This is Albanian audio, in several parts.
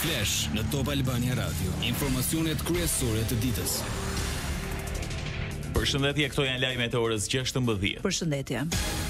Flash në Top Albania Radio. Informacionet kryesore të ditës. Përshëndetje, këto janë lajmet e orës 16. Përshëndetje.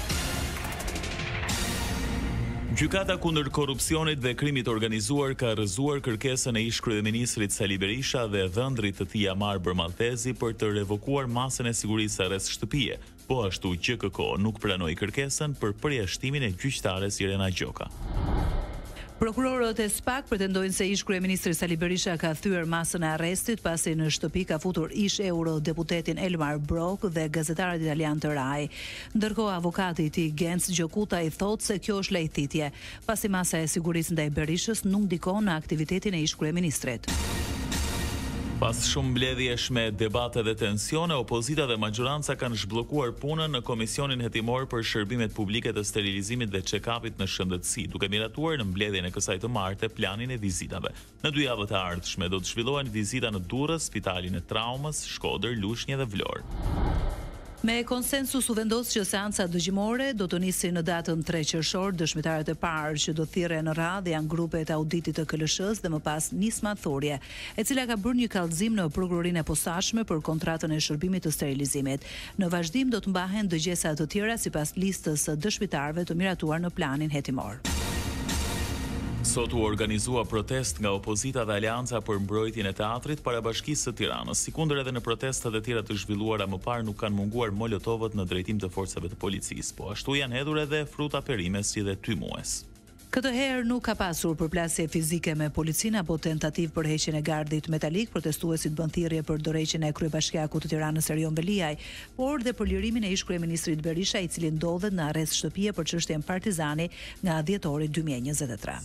Gjykata kundër korrupsionit dhe krimit organizuar ka rrëzuar kërkesën e ish-kryeministrit Sali Berisha dhe dhëndrit të tij Amar Bermallthezi për të revokuar masën e sigurisë arrest shtëpie. Po ashtu GKK nuk pranoi kërkesën për përjashtimin e gjyqtares Irena Gjoka. Prokurorët e SPAK pretendojnë se ish-kryeministri Sali Berisha ka thyer masën e arrestit pasi në shtëpi ka futur ish-eurodeputetin Elmar Brok dhe gazetarët italian të RAI. Ndërkohë avokati i tij Genc Gjokuta i thotë se kjo është lejthitje, pasi masa e sigurisë ndaj Berishës nuk ndikon në aktivitetin e ish-kryeministrit. Pas shumë mbledhjesh me debate dhe tensione, opozita dhe majoranca kanë zhbllokuar punën në Komisionin Hetimor për Shërbimet Publike të Sterilizimit dhe Check-upit në shëndetësi, duke miratuar në mbledhjen e kësaj të martë planin e vizitave. Në 2 javët e ardhshme do të zhvillohen vizita në Durrës, Spitalin e Traumës, Shkodër, Lushnjë dhe Vlorë. Me konsensus u vendos që seanca dëgjimore do të nisi në datën 3 qershor. Dëshmitarët e parë që do thirren në radhë janë grupet e auditit të KLSH-s dhe më pas Nisma Thurje, e cila ka bërë një kallëzim në prokurorinë e posaçme për kontratën e shërbimit të sterilizimit. Në vazhdim do të mbahen dëgjesa të tjera sipas listës së dëshmitarëve të miratuar në planin hetimor. Sot u organizua protest nga opozita dhe Aleanca për mbrojtjen e teatrit para Bashkisë së Tiranës. Sikundër edhe në protestat e tjera të zhvilluara më parë nuk kanë munguar molotovët në drejtim të forcave të policisë, po ashtu janë hedhur edhe fruta perime si dhe tymues. Këtë herë nuk ka pasur përplasje fizike me policinë apo tentativë për heqjen e gardit metalik. Protestuesit bën thirrje për dorëheqjen e kryebashkiakut të Tiranës Erion Veliaj, por dhe për lirimin e ish-kryeministrit Berisha, i cili ndodhet në arrest shtëpie për çështjen Partizani nga dhjetori 2023.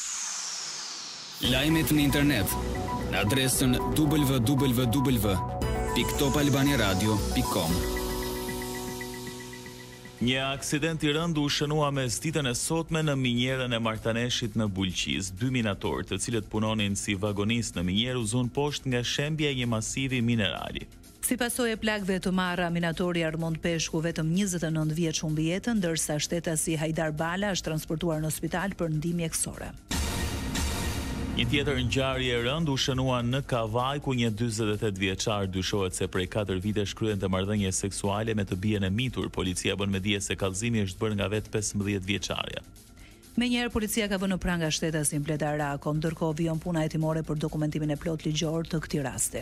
Lajmet në internet në adresën www.topalbaniaradio.com. Një aksident i rënd u shënua mes ditën e sotme në minjerën e Martaneshit në Bulqiz. 2 minatorë, të cilët punonin si vagonistë në minjerë, u zun poshtë nga shembja e një masivi minerali. Si pasojë e plagëve të marra, minatori Armond Peshku, vetëm 29 vjeç, humbi jetën, ndërsa shtetasi Hajdar Bala është transportuar në spital për ndihmë mjekësore. Një tjetër ngjarje e rëndë u shënua në Kavaj, ku një 48 vjeçar dyshohet se prej 4 vitesh kryente marrëdhënie seksuale me të bien e mitur. Policia bën me dije se kallëzimi është bërë nga vetë 15 vjeçarja. Menjëherë policia ka vënë në pranga shtetasin Bleda Rako, ndërkohë vijon puna hetimore për dokumentimin e plot ligjor të këtij rasti.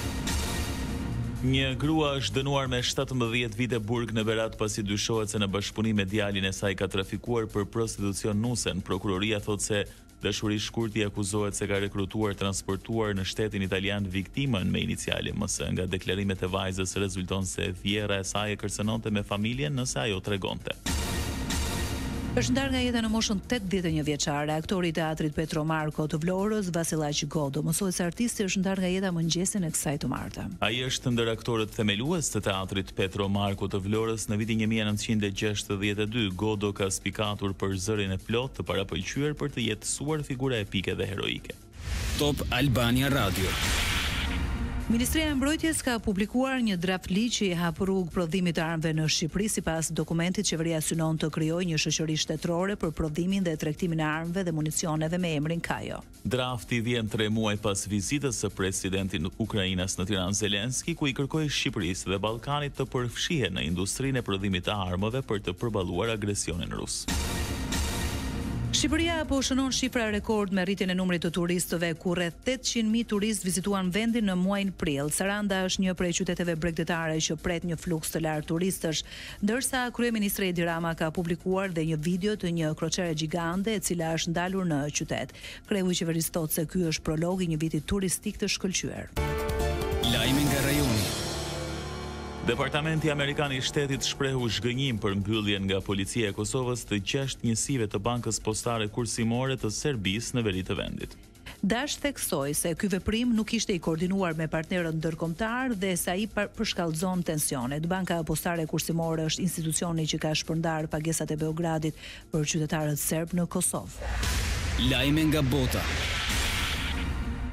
Një grua është dënuar me 17 vite burg në Berat pasi dyshohet se në bashkëpunim me djalin e saj ka trafikuar për prostitucion nusen. Prokuroria thotë se dashuri shkurti akuzohet se ka rekrutuar, transportuar në shtetin italian viktimën me iniciale MS. Nga deklarimet e vajzës rezulton se vjera e saj e kërcënonte me familjen nëse ajo tregonte. Është ndarë nga jeta në moshën 81 vjeçare. Aktori i teatrit Petro Marko të Vlorës, Vasilaq Godo, mësohet se artisti është ndarë nga jeta mëngjesin e kësaj të martë. Ai është ndër aktorët themelues të teatrit Petro Marko të Vlorës. Në vitin 1962, Godo ka spikatur për zërin e plot të parapëlqyer për të jetësuar figura epike dhe heroike. Top Albania Radio. Ministria e Mbrojtjes ka publikuar një draft ligj që i hap rrugë prodhimit të armëve në Shqipëri. Sipas dokumentit, qeveria synon të krijojë një shoqëri shtetërore për prodhimin dhe tregtimin e armëve dhe municioneve me emrin Kajo. Drafti vjen 3 muaj pas vizitës së presidentit Ukrainas në Tiranë Zelenski, ku i kërkoi Shqipërisë dhe Ballkanit të përfshihen në industrinë e prodhimit të armëve për të përballuar agresionin rus. Shqipëria po shënon shifra rekord me rritjen e numrit të turistëve, ku rreth 800.000 turistë vizituan vendin në muajin prill. Saranda është një prej qyteteve bregdetare që pret një fluks të lartë turistësh, ndërsa kryeministri Edi Rama ka publikuar dhe një video të një kroçere gjigande e cila është ndalur në qytet. Kreu i qeverisë thotë se ky është prolog i një viti turistik të shkëlqyer. Lajme nga rajoni. Departamenti Amerikan i Shtetit shprehu zhgënjim për mbylljen nga policia e Kosovës të 6 njësive të bankës postare kursimore të Serbisë në veri të vendit. Dash theksoi se ky veprim nuk ishte i koordinuar me partnerët ndërkombëtar dhe se ai përshkallëzon tensionet. Banka postare kursimore është institucioni që ka shpërndar pagesat e Beogradit për qytetarët serb në Kosovë. Lajme nga bota.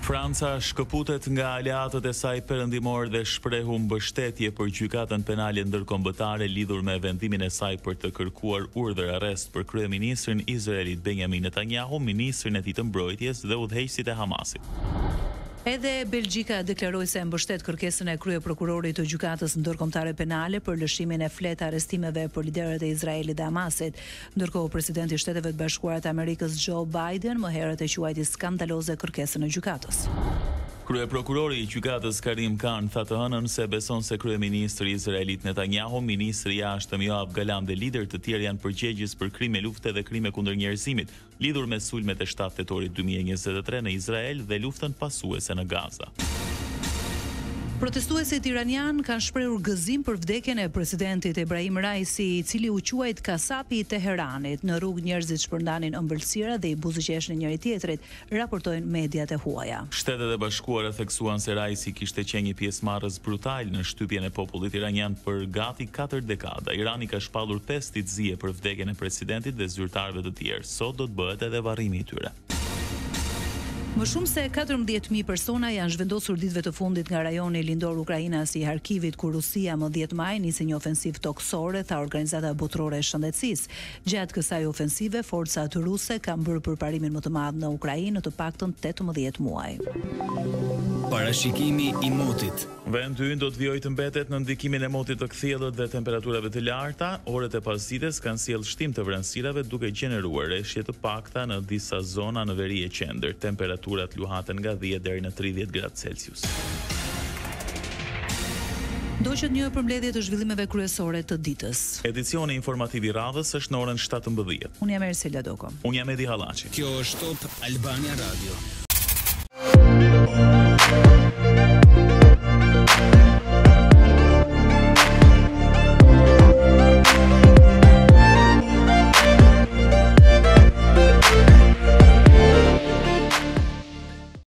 Franca shkëputet nga aleatët e saj perëndimor dhe shprehu mbështetje për gjykatën penale ndërkombëtare lidhur me vendimin e saj për të kërkuar urdhër arrest për kryeministrin Izraelit Benjamin Netanyahu, ministrin e tij të mbrojtjes dhe udhëheqësit e Hamasit. Edhe Belgjika deklaroi se mbështet kërkesën e kryeprokurorit të gjykatës ndërkombëtare penale për lëshimin e fletë arrestimeve për liderët e Izraelit dhe Hamasit, ndërkohë presidenti i Shteteve të Bashkuara të Amerikës Joe Biden më herët e quajti skandaloze kërkesën e gjykatës. Kryeprokurori i gjykatës Karim Khan tha të hënën se beson se kryeministri Izraelit Netanyahu, ministri i jashtëm Yoav Gallant dhe lider të tjerë janë përgjegjës për krime lufte dhe krime kundër njerëzimit, lidhur me sulmet e 7 tetorit 2023 në Izrael dhe luftën pasuese në Gaza. Protestuesit iranian kanë shprehur gëzim për vdekjen e presidentit Ebrahim Raisi, i cili u quajt kasapi i Teheranit. Në rrugë njerëzit shpërndanin ëmbëlsira dhe i buzëqeshin njëri tjetrit, raportojnë mediat e huaja. Shtetet e Bashkuara theksuan se Raisi kishte qenë një pjesëmarrës brutal në shtypjen e popullit iranian për gati 4 dekada. Irani ka shpallur 5 ditëzie për vdekjen e presidentit dhe zyrtarëve të tjerë. Sot do të bëhet edhe varrimi i tyre. Më shumë se 14.000 persona janë zhvendosur ditëve të fundit nga rajoni lindor ukrainas i Harkivit, ku Rusia më 10 maj nisi një ofensivë toksore, tha Organizata Botërore e Shëndetësisë. Gjatë kësaj ofensive, forcat ruse kanë bërë përparimin më të madh në Ukrainë në të paktën 18 muaj. Parashikimi i motit. Vend ynë do të vijojë të mbetet në ndikimin e motit të kthjellët dhe temperaturave të larta. Orët e pasdites kanë sjellë shtim të vranësirave duke gjeneruar reshje të pakta në disa zona në veri e qendër. Temperaturat luhaten nga 10 deri në 30 gradë Celsius. Ndoqët një përmbledhje të zhvillimeve kryesore të ditës. Edicioni informativ i radhës është në orën 17. Unë jam Ersela Doko. Unë jam Edi Hallaçi. Kjo është Top Albania Radio.